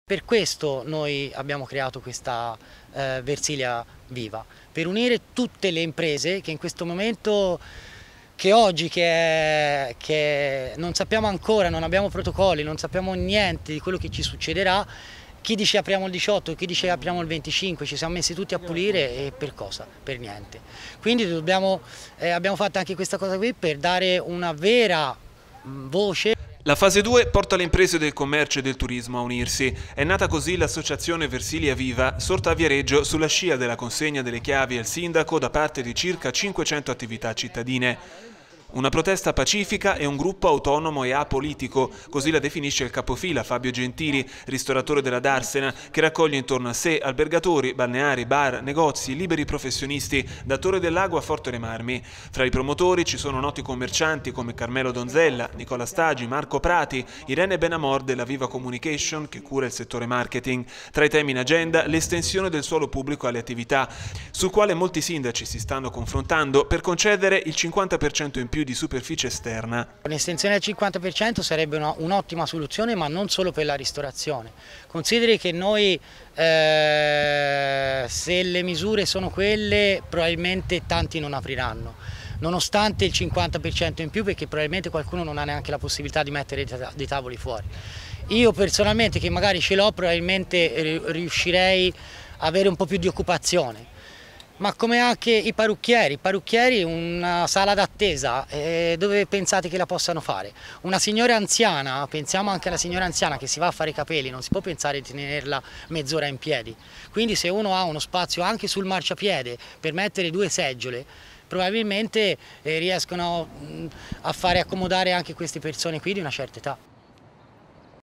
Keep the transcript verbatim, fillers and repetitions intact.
Per questo noi abbiamo creato questa eh, Versilia Viva, per unire tutte le imprese che in questo momento, che oggi che, che non sappiamo ancora, non abbiamo protocolli, non sappiamo niente di quello che ci succederà. Chi dice apriamo il diciotto, chi dice apriamo il venticinque, ci siamo messi tutti a pulire e per cosa? Per niente. Quindi dobbiamo, eh, abbiamo fatto anche questa cosa qui per dare una vera mh, voce. La fase due porta le imprese del commercio e del turismo a unirsi. È nata così l'associazione Versilia Viva, sorta a Viareggio sulla scia della consegna delle chiavi al sindaco da parte di circa cinquecento attività cittadine. Una protesta pacifica e un gruppo autonomo e apolitico, così la definisce il capofila Fabio Gentili, ristoratore della Darsena, che raccoglie intorno a sé albergatori, balneari, bar, negozi, liberi professionisti, da Torre del Lago a Forte dei Marmi. Fra i promotori ci sono noti commercianti come Carmelo Donzella, Nicola Stagi, Marco Prati, Irene Benamor della Viva Communication, che cura il settore marketing. Tra i temi in agenda l'estensione del suolo pubblico alle attività, sul quale molti sindaci si stanno confrontando per concedere il cinquanta per cento in più di superficie esterna. Un'estensione al cinquanta per cento sarebbe un'ottima soluzione, ma non solo per la ristorazione. Consideri che noi, eh, se le misure sono quelle, probabilmente tanti non apriranno, nonostante il cinquanta per cento in più, perché probabilmente qualcuno non ha neanche la possibilità di mettere dei tavoli fuori. Io personalmente, che magari ce l'ho, probabilmente riuscirei a avere un po' più di occupazione. Ma come anche i parrucchieri, i parrucchieri una sala d'attesa, eh, dove pensate che la possano fare? Una signora anziana, pensiamo anche alla signora anziana che si va a fare i capelli, non si può pensare di tenerla mezz'ora in piedi. Quindi se uno ha uno spazio anche sul marciapiede per mettere due seggiole, probabilmente eh, riescono mh, a fare accomodare anche queste persone qui di una certa età.